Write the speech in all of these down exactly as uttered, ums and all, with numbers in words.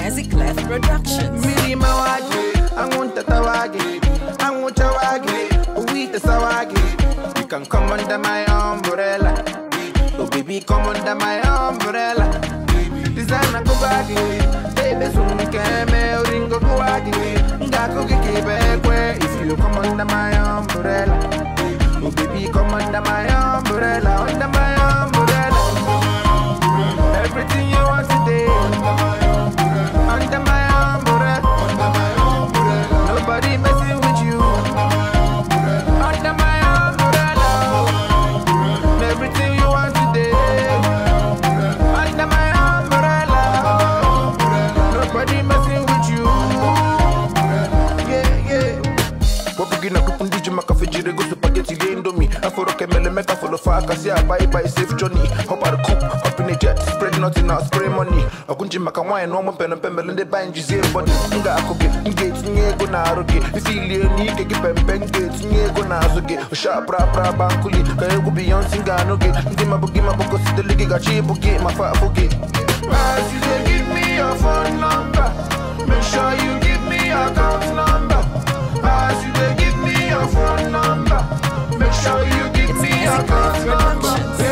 Snazzy Clef Productions. Miri mawagi, angunta tawagi, angucha wagi, uwita sawagi. You can come under my umbrella. Oh baby, come under my umbrella. Designer go baggy, baby soon keme uringo go baggy. Ngako kikibekwe if you come under my umbrella. Oh baby, come under my umbrella, under my umbrella. Everything you want today, under my umbrella. Nobody messing with you, under my umbrella. Everything you want today, under my umbrella. Nobody messing with you. Yeah, yeah. What begin a coupon did you make a fidget go spaghetti indomie? I for a camel make a full of focus, yeah, bye bye safe journey. Hop out of coop, hop in a jet, spread nothing out, spray money. I couldn't make a wine, no one pen and pemble in the bind, you say, body. Nga cook it, engage me, go now, okay. If you need to keep a pen gates, me go now, okay. A sharp rap, rap, bankuli, can you go beyond Singano? Give my book, give my book, the league got cheap, okay, my fat forget. As you give me your phone number, make sure you give me your account number. As you give me your phone number, make sure you give me your account number.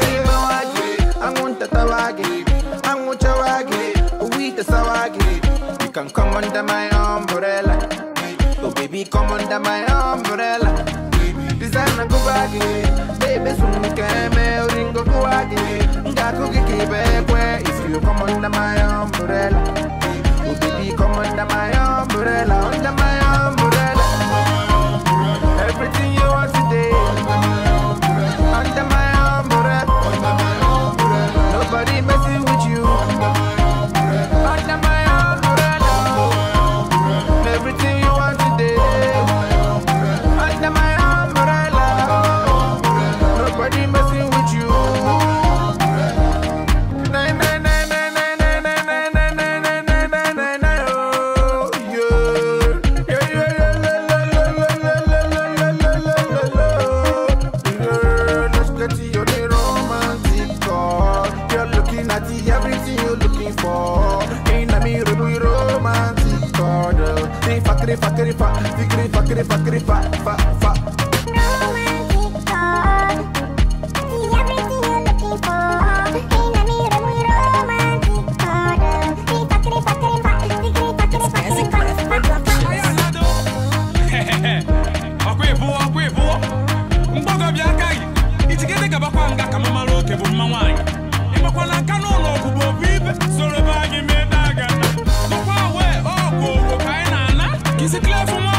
You can come under my umbrella. Oh baby, come under my umbrella. Designer go baggy, baby soon keme uringo go baggy. Ngako kikibekwe if you come under my umbrella. Oh baby, come under my umbrella, under my umbrella. Everything you want today, under my umbrella. Nobody messing with you, under my umbrella. Everything you want today, under my umbrella. Nobody messing with you. Nine nine nine nine nine nine nine nine nine nine nine nine nine nine. Oh yeah, yeah yeah yeah la la la la la la la la la. Let's get to your romantic call. You're looking at the everything you're looking for. Ain't a me romantic call. Rifa rifa rifa rifa rifa rifa fa fa. Snazzy Clef Productions. Is it clear for